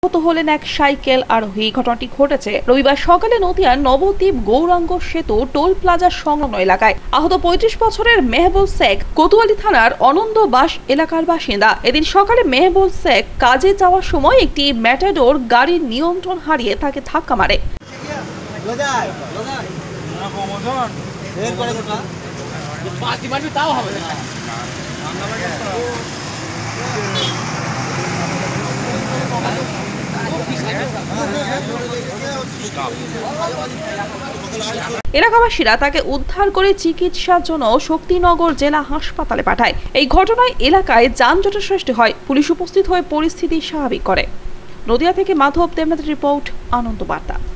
হলেন এক সাইকেল আরোহী। ঘটনাটি ঘটেছে রবিবার সকালে নদিয়ার নবদ্বীপ গৌরাঙ্গ সেতু টোল প্লাজা সংলগ্ন এলাকায়। আহত ৩৫ বছরের মেহবুল শেখ কোতোয়ালি থানার অনন্দবাস এলাকার বাসিন্দা। এদিন সকালে মেহবুল শেখ কাজে যাওয়ার সময় একটি ম্যাটাডোর গাড়ির নিয়ন্ত্রণ হারিয়ে তাকে ধাক্কা মারে। এলাকাবাসীরা তাকে উদ্ধার করে চিকিৎসার জন্য শক্তিনগর জেলা হাসপাতালে পাঠায়। এই ঘটনায় এলাকায় যানজটের সৃষ্টি হয়। পুলিশ উপস্থিত হয়ে পরিস্থিতি স্বাভাবিক করে। নদিয়া থেকে মাধব দেবনাথের রিপোর্ট, আনন্দ বার্তা।